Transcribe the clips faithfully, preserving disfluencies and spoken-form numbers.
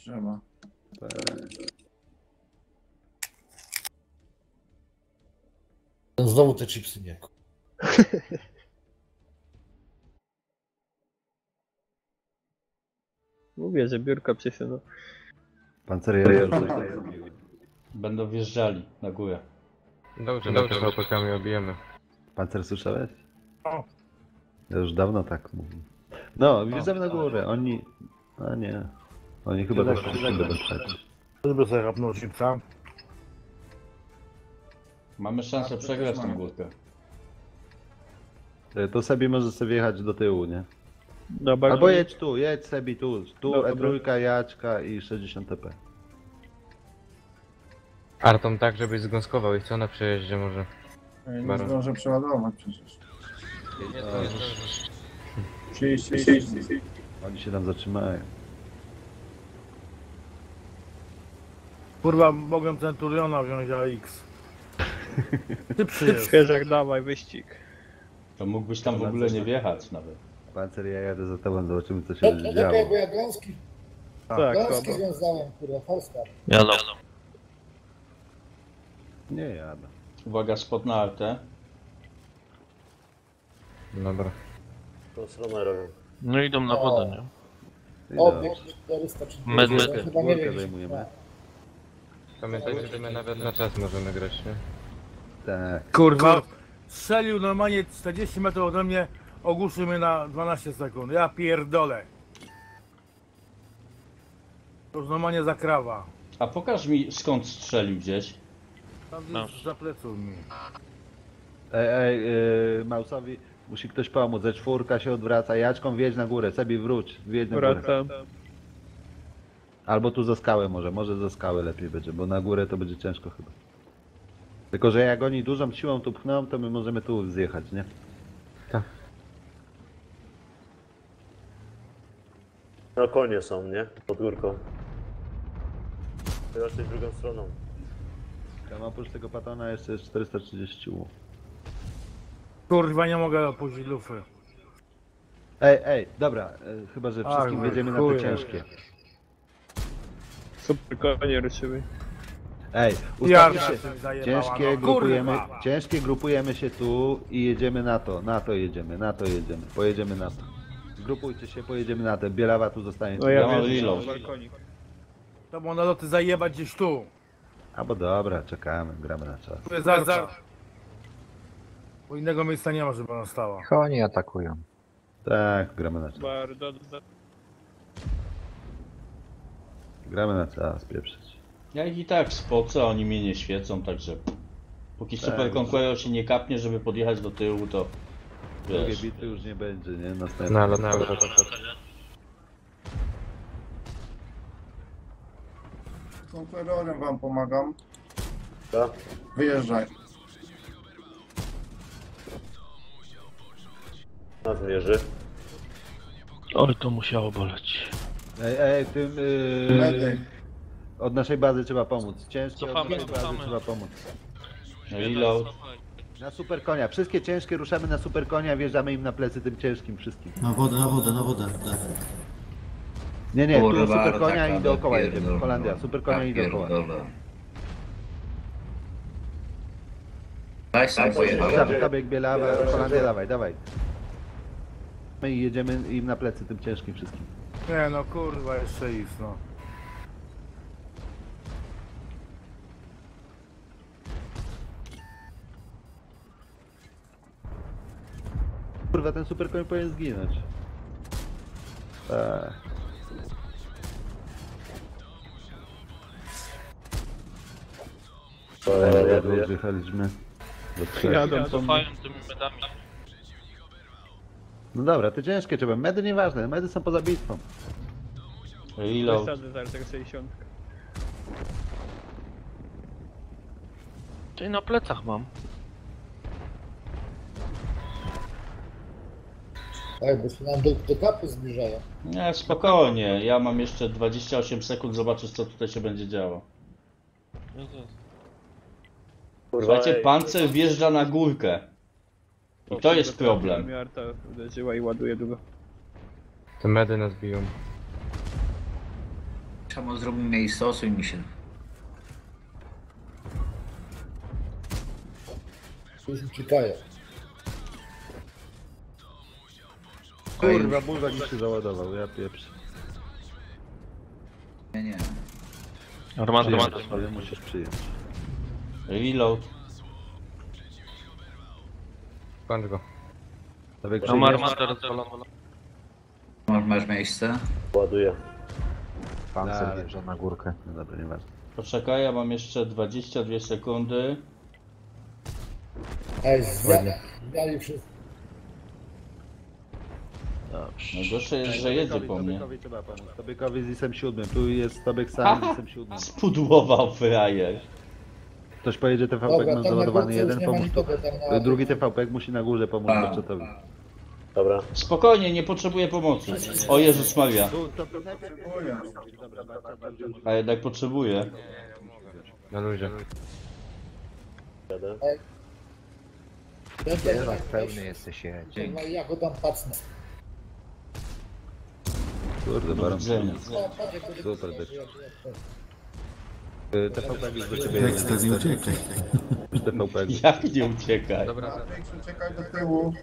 Trzeba. Znowu te chipsy nie. Mówię, że biurka przesunął. Pancerje Będą wjeżdżali na górę. Dobrze, my te V P K-ami obijemy. Pancer słyszałeś? O. Ja już dawno tak mówię. No, wjeżdżamy na górę, oni... A nie. Oni chyba tak nie będą przejść. Żeby sobie rapnął chipsa. Mamy szansę przegrać tę górkę. To sobie może sobie jechać do tyłu, nie? Dobra, Albo jedź tu, jedź sobie tu. Tu Dobra. E trzy, Jaćka i sześćdziesiąt T P. Artom tak, żebyś zgąskował ich co na przejeździe może. Ja nie Baron. zdążę przeładować przecież. O, trzydzieści, trzydzieści. oni się tam zatrzymają. Kurwa, mogłem Centuriona wziąć A X. Szybszy jest. Świeżak, dawaj, wyścig. To mógłbyś tam w ogóle nie wjechać nawet. Pancer, ja jadę za tobą, zobaczymy co się No, będzie no działo. czekaj, bo ja gąski, Tak, gąski dobra. związałem, kurwa, Polska. Jadą. Nie jadę. Uwaga, spot na artę. Dobra. To stronę robią. No idą na wodę, nie? O, Dobrze. czterysta trzydzieści. Med- To med- chyba nie górkę wiem, zajmujemy. Pamiętajcie, że my nawet na czas możemy grać, nie? Tak. Kurwa, strzelił normalnie czterdzieści metrów ode mnie, ogłuszył mnie na dwanaście sekund. Ja pierdolę. To już normalnie zakrawa. A pokaż mi skąd strzelił gdzieś. Tam No. gdzieś za pleców mi. Ej, ej, yy, Mausowi musi ktoś pomóc. Ze czwórka się odwraca. Jaćką wjedź na górę. Sebi wróć. Wjedź na górę. Wracam. Albo tu za skałę może. Może za skałę lepiej będzie, bo na górę to będzie ciężko chyba. Tylko, że jak oni dużą siłą tu pchną, to my możemy tu zjechać, nie? Na konie są, nie? Pod górką. To raczej drugą stroną. Tam oprócz tego patona jeszcze jest czterysta trzydzieści U. Kurwa, nie mogę opuścić lufy. Ej, ej, dobra. e, Chyba, że Ach, wszystkim no, jedziemy na chuj. te ciężkie. Super, konie ruszyły. Ej, Jarda ustawcie się. się zajebała, Ciężkie no, grupujemy, kurwa. ciężkie grupujemy się tu i jedziemy na to. Na to jedziemy, na to jedziemy. Pojedziemy na to. Zgrupujcie się, pojedziemy na to. Bielawa tu zostanie. No Ja ja mam wiem, reload. balkonik. To było na loty zajebać gdzieś tu. Albo dobra, czekamy, gramy na czas. Tu jest Arta. Bo innego miejsca nie ma, żeby ona stała. Oni atakują. Tak, gramy na czas. Bardzo. Gramy na czas, pieprzyć. Ja ich i tak spocę, oni mnie nie świecą, także... Póki Tak, Super Conqueror się nie kapnie, żeby podjechać do tyłu, to... Drugiej Wiesz, bitwy już nie będzie, nie? Następne. Na lot, na lot, na lot. Konferorem wam pomagam. Tak? Wyjeżdżaj. Na zmierzy. Oj, to musiało boleć. Ej, ej, tym... Yy, Medy. od naszej bazy trzeba pomóc. Ciężkie od Cofamy, naszej bazy cofamy. trzeba pomóc. reload. Na super konia. Wszystkie ciężkie ruszamy na super konia, wjeżdżamy im na plecy tym ciężkim wszystkim. Na wodę, na wodę, na wodę. Tak. Nie, nie, tu Kurwa, super konia taka i dookoła jedziemy. pierdolona. Holandia, super konia i dookoła. Pierdolona. Weź sam Kabieg, pojechał. kabieg, Bielawa, Holandia, dawaj, dawaj. My i jedziemy im na plecy tym ciężkim wszystkim. Nie no kurwa, jeszcze is no. Kurwa, ten super koń powinien zginąć. Tak. Ledwo wjechaliśmy do trzech. Jadą po mnie. Cofają tymi medami. No dobra, te ciężkie trzeba. Medy nieważne, medy są poza bitwą. Reload. Wysadzę zaraz tego sześćdziesiąt. Czyli na plecach mam. Tak, bo się nam do, do kapy zbliżają. Nie, spokojnie. Ja mam jeszcze dwadzieścia osiem sekund, zobaczysz co tutaj się będzie działo. Kurwa, Słuchajcie, ej. pancer wjeżdża na górkę. I to jest problem. Mnie Arta uderzyła i ładuje długo. Te medy nas biją. Czemu zrobił miejsce, osuń mi się. Już uciekają. Kurwa, burzak mi się załadował, ja pieprzę. Nie, nie. Armata, Przyjąć, armata. swoje musisz przyjąć. Reload. Kończ go. Tobie Mam przyjmiesz? armatę rozwaloną. Masz, masz miejsce? Ładuję. Pancer wjeżdża na górkę. No dobra, nieważne. Poczekaj, ja mam jeszcze dwadzieścia dwie sekundy. Ej, zmiany, zmiany wszystko. Dobrze. Najgorsze jest, że jedzie po mnie. Tobiekowi trzeba pomóc. Tobiekowi z isem siódmym. Tu jest Tobiek sam z isem siódmym. Spudłował frajer. Ktoś pojedzie T V P, Dobra, ma tam na załadowany górce już jeden, nie ma pomóż tu. nikogo tam na... Drugi T V P musi na górze pomóc A. Dorczetowi. Dobra. Spokojnie, nie potrzebuję pomocy. O Jezus Maria. Tu, to, to najpierw... Dobra, A jednak potrzebuję. Na luzie. Jadę. Będę tak pełny jesteś, jedź. No ja go tam pacnę. Kurde, Do baron. widzenia. O, patrz, jak to Super, wygląda. T V P już do ciebie jedzie. nie uciekaj. Już T V P. Jak nie uciekaj? Dobra, Czekaj do tyłu.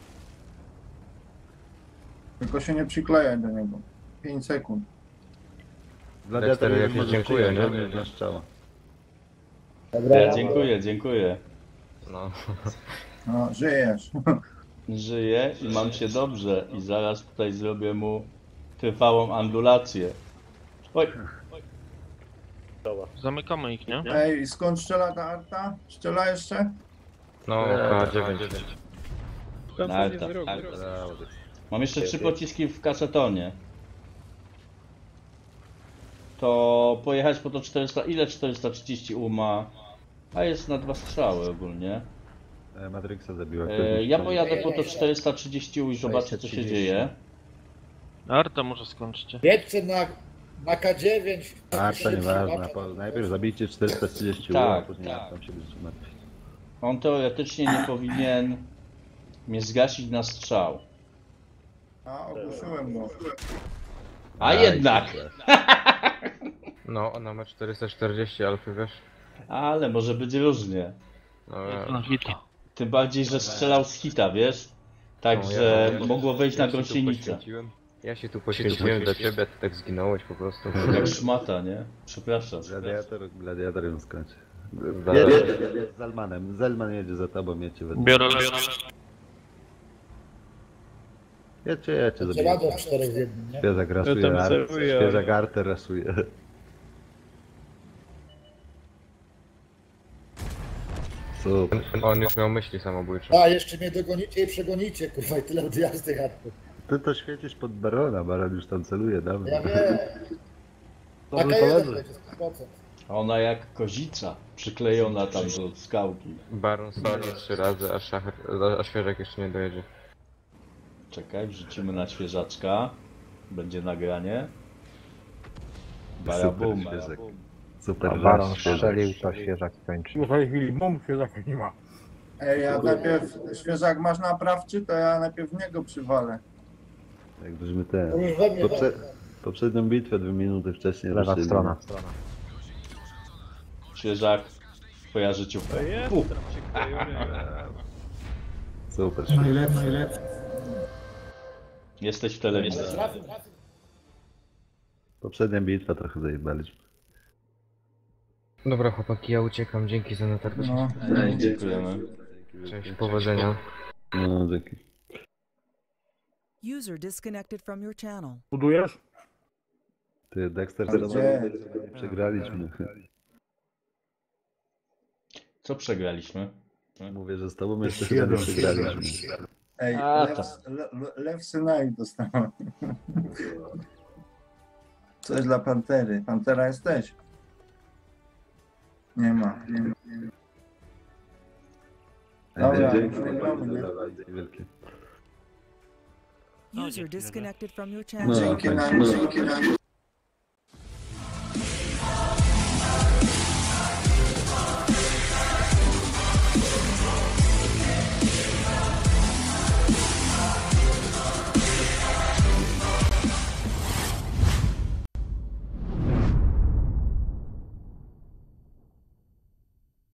Tylko się nie przyklejaj do niego. pięć sekund. Gladiator Dexter, jakieś jakieś dziękuję, dziękuję, nie? nie? Nie strzała. Ja dziękuję, dziękuję. no. No, żyjesz. Żyję i mam się dobrze. I zaraz tutaj zrobię mu trwałą ambulację. Oj, Zamykamy ich, nie? Ej, skąd strzela ta arta? Strzela jeszcze? No, K dziewięć. Tam Na nie etap, zrobił. tak. Brawo, Dex. mam jeszcze trzy pociski w kasetonie. To pojechać po to czterysta, ile czterysta trzydzieści U ma? A jest na dwa strzały ogólnie. E, Matrixa zabiła. E, ja pojadę po to czterysta trzydzieści U i zobaczę co się dzieje. Arta może skończcie. Jedźcie na, na K dziewięć. A, to nieważne. Po- Najpierw zabijcie czterysta trzydzieści, Tak, a później tak. tam się będzie martwić. On teoretycznie nie powinien mnie zgasić na strzał. A, ogłuszyłem go. A Aj, jednak! super. No, ona ma czterysta czterdzieści alfy, wiesz? Ale może być różnie. No, Jest na hita. Tym bardziej, że strzelał z hita, wiesz? Także No, ja- mogło wejść na ja się tu gąsienicę. poświęciłem. Ja się tu poświęciłem dla ciebie, a ty tak zginąłeś po prostu. Jak szmata, nie? Przepraszam. Gladiator, gladiator ją skończy. Za- Jedź, jedź, jedź z Almanem. Zelman jedzie za tobą, jedźcie we dwóch. Biorę lewo. Jedźcie, jedźcie, Trzeba zabijcie. do czterech w jednym, nie? Świeżak Ja rasuje, tam ar- celuję, świeżak ale- arter rasuje. Super. On już miał myśli samobójcze. A, jeszcze mnie dogonicie i przegonicie, kurwa, i tyle odjazdy jadł. Ty to świecisz pod barona, baron już tam celuje dawno. Ja wiem. Na Dobry K jeden koledzy. będzie sto procent. Ona jak kozica przyklejona tam do skałki. Baron spadnie trzy razy, a, szachr, a świeżak jeszcze nie dojedzie. Czekaj, wrzucimy na świeżaczka. Będzie nagranie. Super Barabum. świeżak. Super, A raz baron świeżak. strzelił, to świeżak kończy. W tej chwili bum się tak nie ma. Ej, ja najpierw, świeżak masz naprawczy, to ja najpierw w niego przywalę. Jak byśmy ten... To już we mnie Poprze... wezmę. Poprzednią bitwę dwie minuty wcześniej Lewa ruszyli. strona. Świeżak. Twoja życiówka. To jest Uf. tam przyklejony. Super. Najlepszy, najlepszy. Jesteś w telewizji. Trafił, trafił. Poprzednia bitwa trochę zajebaliśmy. Dobra chłopaki, ja uciekam, dzięki za notatkę. No. Dziękujemy. Cześć, powodzenia. No, dzięki. User disconnected from your channel. Budujesz? Ty, Dexter, Gdzie? zadowolony? Przegraliśmy. Co przegraliśmy? Mówię, że z tobą jeszcze chyba nie przegraliśmy. Ej, A, lew, le, le, lew Synai dostałem. Coś dla Pantery. Pantera jesteś? Nie ma. Nie ma. Dobra, Dzięki, przegramy, nie? dzięki wielkie. User disconnected from your No, channel. Dzięki tak. nam, dzięki nam.